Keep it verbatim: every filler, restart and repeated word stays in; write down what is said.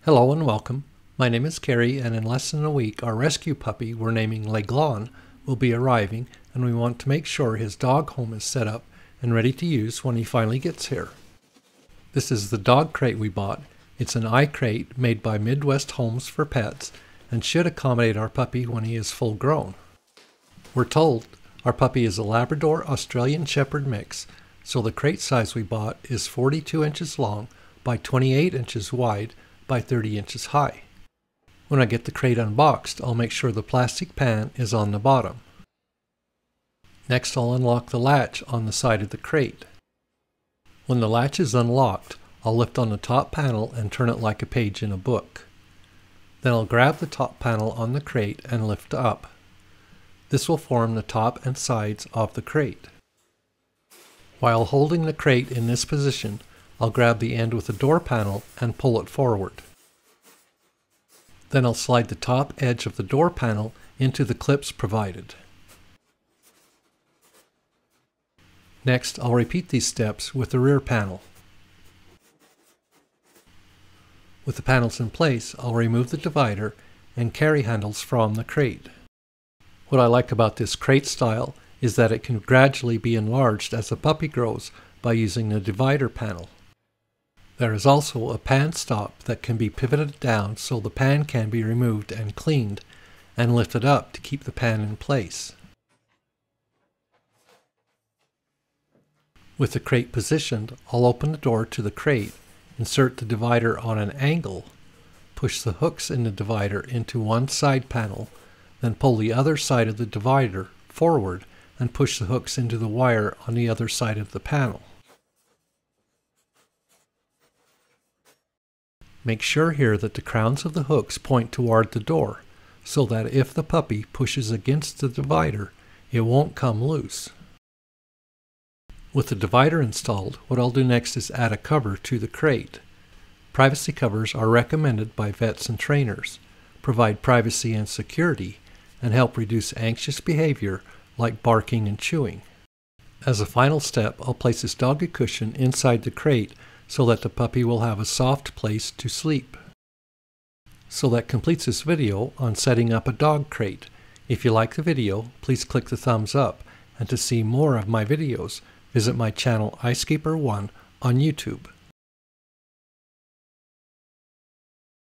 Hello and welcome. My name is Carrie, and in less than a week our rescue puppy we're naming Leglon will be arriving, and we want to make sure his dog home is set up and ready to use when he finally gets here. This is the dog crate we bought. It's an iCrate made by Midwest Homes for Pets and should accommodate our puppy when he is full grown. We're told our puppy is a Labrador Australian Shepherd mix, so the crate size we bought is forty-two inches long by twenty-eight inches wide by thirty inches high. When I get the crate unboxed, I'll make sure the plastic pan is on the bottom. Next, I'll unlock the latch on the side of the crate. When the latch is unlocked, I'll lift on the top panel and turn it like a page in a book. Then I'll grab the top panel on the crate and lift up. This will form the top and sides of the crate. While holding the crate in this position, I'll grab the end with the door panel and pull it forward. Then I'll slide the top edge of the door panel into the clips provided. Next, I'll repeat these steps with the rear panel. With the panels in place, I'll remove the divider and carry handles from the crate. What I like about this crate style is that it can gradually be enlarged as the puppy grows by using the divider panel. There is also a pan stop that can be pivoted down so the pan can be removed and cleaned and lifted up to keep the pan in place. With the crate positioned, I'll open the door to the crate, insert the divider on an angle, push the hooks in the divider into one side panel, then pull the other side of the divider forward and push the hooks into the wire on the other side of the panel. Make sure here that the crowns of the hooks point toward the door, so that if the puppy pushes against the divider, it won't come loose. With the divider installed, what I'll do next is add a cover to the crate. Privacy covers are recommended by vets and trainers, provide privacy and security, and help reduce anxious behavior like barking and chewing. As a final step, I'll place this doggy cushion inside the crate so that the puppy will have a soft place to sleep. So that completes this video on setting up a dog crate. If you like the video, please click the thumbs up, and to see more of my videos, visit my channel iSkeeper one on YouTube.